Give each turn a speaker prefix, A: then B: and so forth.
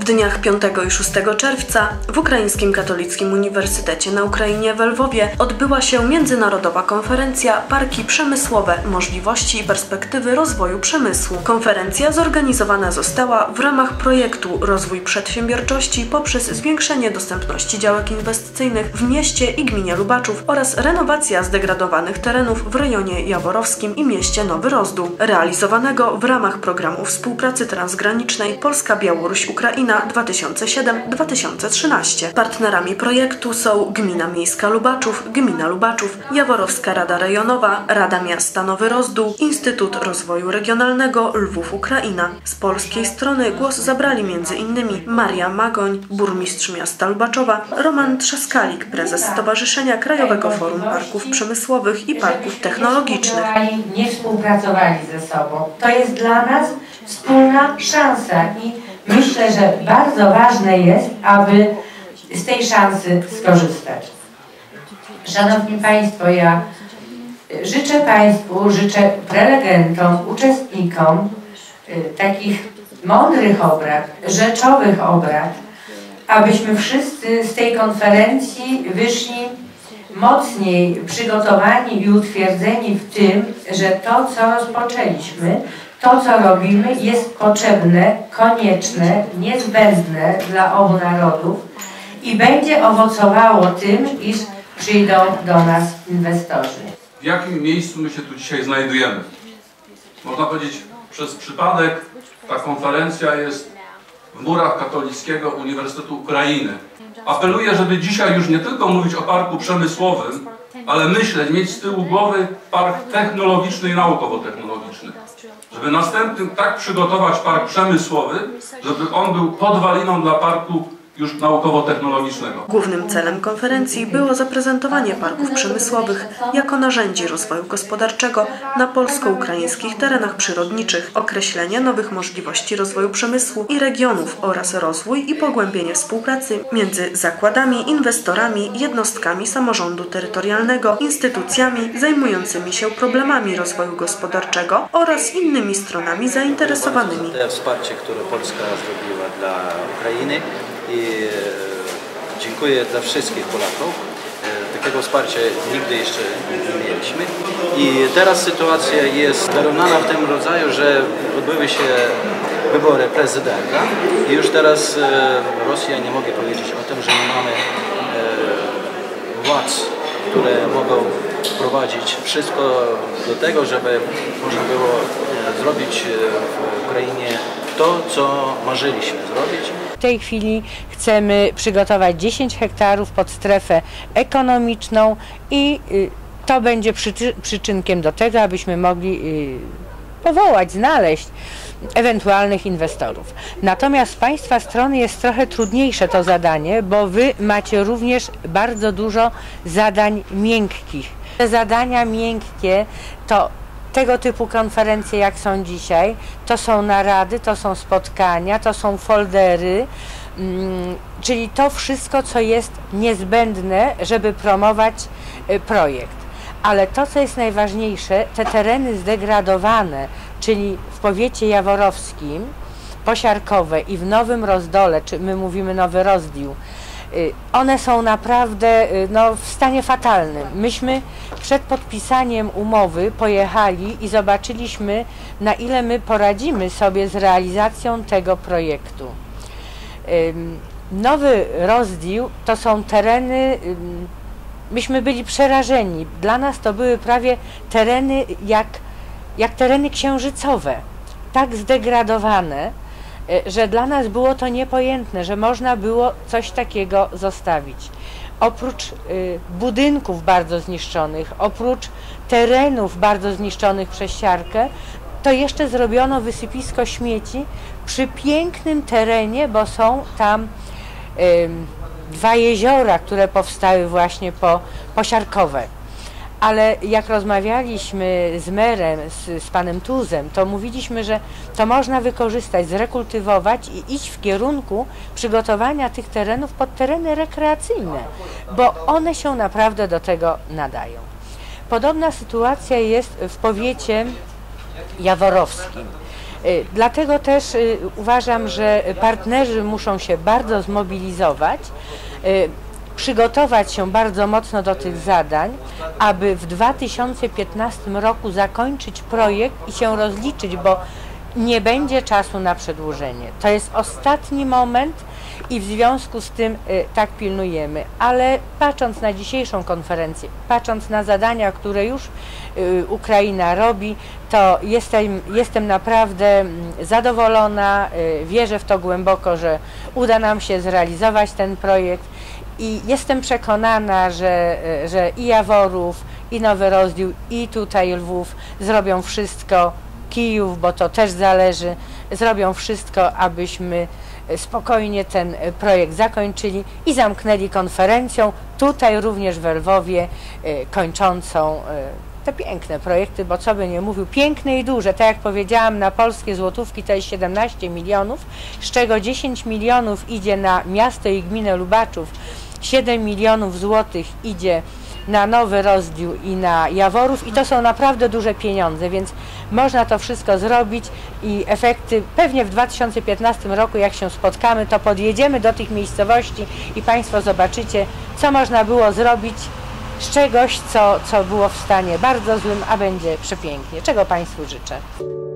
A: dniach 5 i 6 czerwca w Ukraińskim Katolickim Uniwersytecie na Ukrainie w Lwowie odbyła się międzynarodowa konferencja Parki Przemysłowe – Możliwości i perspektywy rozwoju przemysłu. Konferencja zorganizowana została w ramach projektu Rozwój Przedsiębiorczości poprzez zwiększenie dostępności działek inwestycyjnych w mieście i gminie Lubaczów oraz renowacja zdegradowanych terenów w rejonie jaworowskim i mieście Nowy Rozdół, realizowanego w ramach programu współpracy transgranicznej Polska-Białoruś-Ukraina 2007-2013. Partnerami projektu są Gmina Miejska Lubaczów, Gmina Lubaczów, Jaworowska Rada Rejonowa, Rada Miasta Nowy Rozdół, Instytut Rozwoju Regionalnego Lwów Ukraina. Z polskiej strony głos zabrali m.in. Maria Magoń, burmistrz miasta Lubaczowa, Roman Trzaskalik, prezes Stowarzyszenia Krajowego Forum Parków Przemysłowych i Parków Technologicznych.
B: Nie współpracowali ze sobą. To jest dla nas wspólna szansa i myślę, że bardzo ważne jest, aby z tej szansy skorzystać. Szanowni Państwo, ja życzę Państwu, życzę prelegentom, uczestnikom takich mądrych obrad, rzeczowych obrad, abyśmy wszyscy z tej konferencji wyszli mocniej przygotowani i utwierdzeni w tym, że to, co rozpoczęliśmy, to, co robimy, jest potrzebne, konieczne, niezbędne dla obu narodów i będzie owocowało tym, iż przyjdą do nas inwestorzy.
C: W jakim miejscu my się tu dzisiaj znajdujemy? Można powiedzieć, przez przypadek ta konferencja jest w murach Katolickiego Uniwersytetu Ukrainy. Apeluję, żeby dzisiaj już nie tylko mówić o parku przemysłowym, ale myśleć, mieć z tyłu głowy park technologiczny i naukowo-technologiczny. Żeby następnym tak przygotować park przemysłowy, żeby on był podwaliną dla parku już naukowo-technologicznego.
A: Głównym celem konferencji było zaprezentowanie parków przemysłowych jako narzędzi rozwoju gospodarczego na polsko-ukraińskich terenach przyrodniczych, określenie nowych możliwości rozwoju przemysłu i regionów oraz rozwój i pogłębienie współpracy między zakładami, inwestorami, jednostkami samorządu terytorialnego, instytucjami zajmującymi się problemami rozwoju gospodarczego oraz innymi stronami zainteresowanymi.
D: To wsparcie, które Polska zrobiła dla Ukrainy. I dziękuję dla wszystkich Polaków. Takiego wsparcia nigdy jeszcze nie mieliśmy. I teraz sytuacja jest wyrównana w tym rodzaju, że odbyły się wybory prezydenta i już teraz Rosja nie mogę powiedzieć o tym, że nie mamy władz, które mogą prowadzić wszystko do tego, żeby można było zrobić w Ukrainie to, co marzyliśmy zrobić.
B: W tej chwili chcemy przygotować 10 hektarów pod strefę ekonomiczną i to będzie przyczynkiem do tego, abyśmy mogli powołać, znaleźć ewentualnych inwestorów. Natomiast z Państwa strony jest trochę trudniejsze to zadanie, bo Wy macie również bardzo dużo zadań miękkich. Te zadania miękkie to tego typu konferencje, jak są dzisiaj, to są narady, to są spotkania, to są foldery, czyli to wszystko, co jest niezbędne, żeby promować projekt. Ale to, co jest najważniejsze, te tereny zdegradowane, czyli w powiecie jaworowskim, Posiarkowe i w Nowym Rozdole, czy my mówimy Nowy Rozdół, one są naprawdę w stanie fatalnym. Myśmy przed podpisaniem umowy pojechali i zobaczyliśmy, na ile my poradzimy sobie z realizacją tego projektu. Nowy Rozdół to są tereny, myśmy byli przerażeni. Dla nas to były prawie tereny jak tereny księżycowe, tak zdegradowane, że dla nas było to niepojętne, że można było coś takiego zostawić. Oprócz budynków bardzo zniszczonych, oprócz terenów bardzo zniszczonych przez siarkę, to jeszcze zrobiono wysypisko śmieci przy pięknym terenie, bo są tam dwa jeziora, które powstały właśnie posiarkowe. Ale jak rozmawialiśmy z merem, z panem Tuzem, to mówiliśmy, że to można wykorzystać, zrekultywować i iść w kierunku przygotowania tych terenów pod tereny rekreacyjne, bo one się naprawdę do tego nadają. Podobna sytuacja jest w powiecie jaworowskim. Dlatego też uważam, że partnerzy muszą się bardzo zmobilizować, przygotować się bardzo mocno do tych zadań, aby w 2015 roku zakończyć projekt i się rozliczyć, bo nie będzie czasu na przedłużenie. To jest ostatni moment i w związku z tym tak pilnujemy. Ale patrząc na dzisiejszą konferencję, patrząc na zadania, które już Ukraina robi, to jestem naprawdę zadowolona, wierzę w to głęboko, że uda nam się zrealizować ten projekt i jestem przekonana, że i Jaworów, i Nowy Rozdział, i tutaj Lwów zrobią wszystko, Kijów, bo to też zależy, zrobią wszystko, abyśmy spokojnie ten projekt zakończyli i zamknęli konferencją, tutaj również w Lwowie, kończącą te piękne projekty, bo co by nie mówił, piękne i duże, tak jak powiedziałam, na polskie złotówki to jest 17 milionów, z czego 10 milionów idzie na miasto i gminę Lubaczów, 7 milionów złotych idzie na Nowy Rozdział i na Jaworów i to są naprawdę duże pieniądze, więc można to wszystko zrobić i efekty pewnie w 2015 roku, jak się spotkamy, to podjedziemy do tych miejscowości i Państwo zobaczycie, co można było zrobić z czegoś, co było w stanie bardzo złym, a będzie przepięknie. Czego Państwu życzę.